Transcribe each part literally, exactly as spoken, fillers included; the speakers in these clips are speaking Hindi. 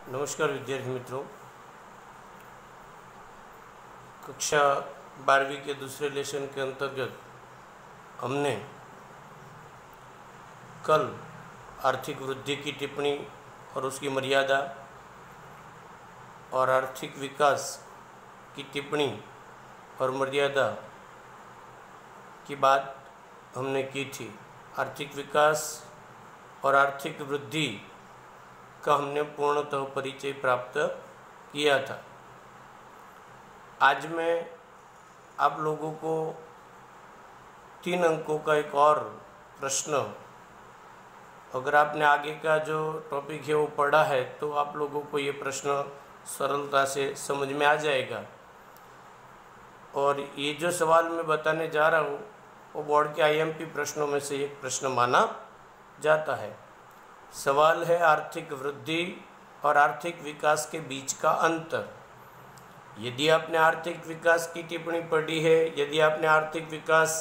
नमस्कार विद्यार्थी मित्रों, कक्षा बारहवीं के दूसरे लेसन के अंतर्गत हमने कल आर्थिक वृद्धि की टिप्पणी और उसकी मर्यादा और आर्थिक विकास की टिप्पणी और मर्यादा की बात हमने की थी। आर्थिक विकास और आर्थिक वृद्धि का हमने पूर्णतः परिचय प्राप्त किया था। आज मैं आप लोगों को तीन अंकों का एक और प्रश्न, अगर आपने आगे का जो टॉपिक है वो पढ़ा है तो आप लोगों को ये प्रश्न सरलता से समझ में आ जाएगा। और ये जो सवाल मैं बताने जा रहा हूँ वो बोर्ड के आईएमपी प्रश्नों में से एक प्रश्न माना जाता है। सवाल है आर्थिक वृद्धि और आर्थिक विकास के बीच का अंतर। यदि आपने आर्थिक विकास की टिप्पणी पढ़ी है, यदि आपने आर्थिक विकास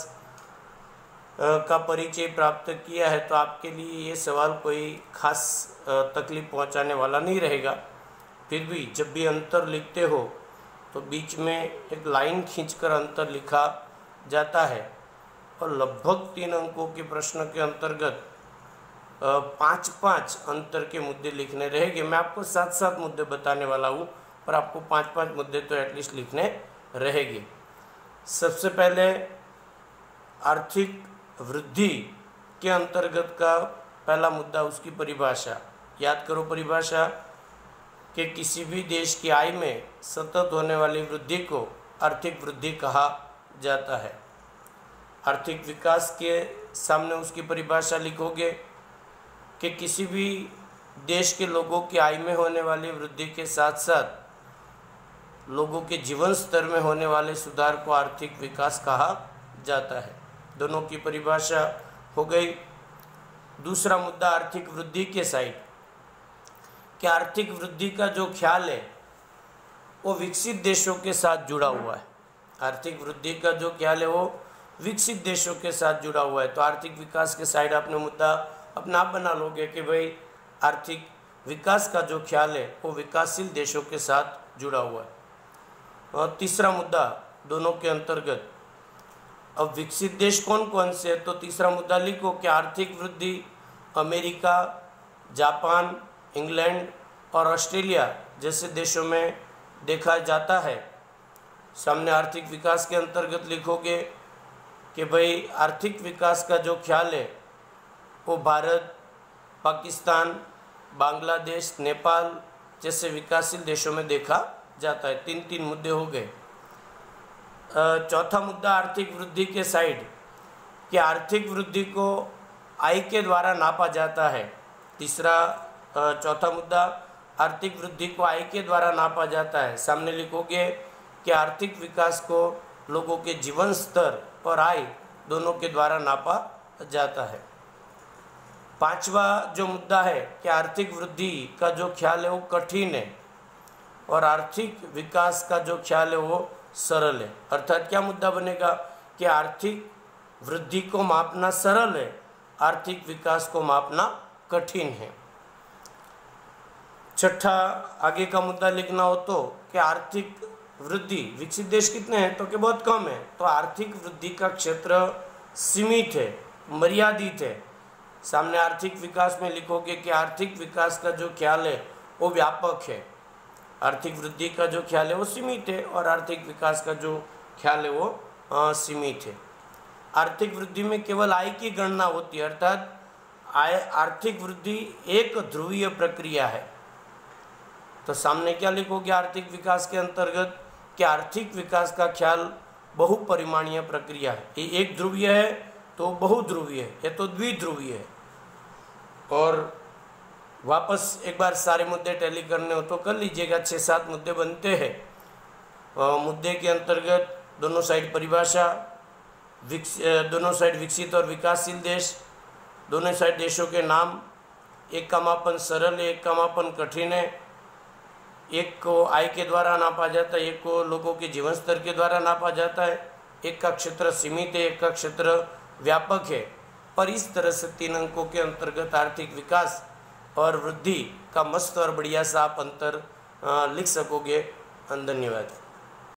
का परिचय प्राप्त किया है तो आपके लिए ये सवाल कोई खास तकलीफ पहुंचाने वाला नहीं रहेगा। फिर भी जब भी अंतर लिखते हो तो बीच में एक लाइन खींचकर अंतर लिखा जाता है और लगभग तीन अंकों के प्रश्न के अंतर्गत पाँच पाँच अंतर के मुद्दे लिखने रहेंगे। मैं आपको सात सात मुद्दे बताने वाला हूँ, पर आपको पाँच पाँच मुद्दे तो एटलीस्ट लिखने रहेंगे। सबसे पहले आर्थिक वृद्धि के अंतर्गत का पहला मुद्दा, उसकी परिभाषा याद करो। परिभाषा कि किसी भी देश की आय में सतत होने वाली वृद्धि को आर्थिक वृद्धि कहा जाता है। आर्थिक विकास के सामने उसकी परिभाषा लिखोगे कि किसी भी देश के लोगों की आय में होने वाली वृद्धि के साथ साथ लोगों के जीवन स्तर में होने वाले सुधार को आर्थिक विकास कहा जाता है। दोनों की परिभाषा हो गई। दूसरा मुद्दा आर्थिक वृद्धि के साइड, कि आर्थिक वृद्धि का जो ख्याल है वो विकसित देशों के साथ जुड़ा हुआ है। आर्थिक वृद्धि का जो ख्याल है वो विकसित देशों के साथ जुड़ा हुआ है। तो आर्थिक विकास के साइड आपने मुद्दा अपना आप बना लोगे कि भाई आर्थिक विकास का जो ख्याल है वो विकासशील देशों के साथ जुड़ा हुआ है। और तीसरा मुद्दा दोनों के अंतर्गत, अब विकसित देश कौन कौन से, तो तीसरा मुद्दा लिखो कि आर्थिक वृद्धि अमेरिका, जापान, इंग्लैंड और ऑस्ट्रेलिया जैसे देशों में देखा जाता है। सामने आर्थिक विकास के अंतर्गत लिखोगे कि भाई आर्थिक विकास का जो ख्याल है वो भारत, पाकिस्तान, बांग्लादेश, नेपाल जैसे विकासशील देशों में देखा जाता है। तीन तीन मुद्दे हो गए। चौथा मुद्दा आर्थिक वृद्धि के साइड, कि आर्थिक वृद्धि को आय के द्वारा नापा जाता है। तीसरा चौथा मुद्दा आर्थिक वृद्धि को आय के द्वारा नापा जाता है। सामने लिखोगे कि आर्थिक विकास को लोगों के जीवन स्तर और आय दोनों के द्वारा नापा जाता है। पांचवा जो मुद्दा है कि आर्थिक वृद्धि का जो ख्याल है वो कठिन है और आर्थिक विकास का जो ख्याल है वो सरल है। अर्थात क्या मुद्दा बनेगा कि आर्थिक वृद्धि को मापना सरल है, आर्थिक विकास को मापना कठिन है। छठा आगे का मुद्दा लिखना हो तो कि आर्थिक वृद्धि, विकसित देश कितने हैं तो कि बहुत कम है, तो आर्थिक वृद्धि का क्षेत्र सीमित है, मर्यादित है। सामने आर्थिक विकास में लिखोगे कि आर्थिक विकास का जो ख्याल है वो व्यापक है, आर्थिक वृद्धि का जो ख्याल है वो सीमित है और आर्थिक विकास का जो ख्याल है वो सीमित है। आर्थिक वृद्धि में केवल आय की गणना होती है, अर्थात आय आर्थिक वृद्धि एक ध्रुवीय प्रक्रिया है। तो सामने क्या लिखोगे आर्थिक विकास के अंतर्गत, कि आर्थिक विकास का ख्याल बहुपरिमाणीय प्रक्रिया है। ये एक ध्रुवीय है तो बहुध्रुवीय है, ये तो द्विध्रुवीय है। और वापस एक बार सारे मुद्दे टैली करने हो तो कर लीजिएगा, छः सात मुद्दे बनते हैं। मुद्दे के अंतर्गत दोनों साइड परिभाषा, विकस दोनों साइड विकसित और विकासशील देश, दोनों साइड देशों के नाम, एक का मापन सरल है, एक का मापन कठिन है, एक को आय के द्वारा नापा जाता है, एक को लोगों के जीवन स्तर के द्वारा नापा जाता है, एक का क्षेत्र सीमित है, एक का क्षेत्र व्यापक है। और इस तरह से तीन अंकों के अंतर्गत आर्थिक विकास और वृद्धि का मस्त और बढ़िया सा आप अंतर लिख सकोगे। धन्यवाद।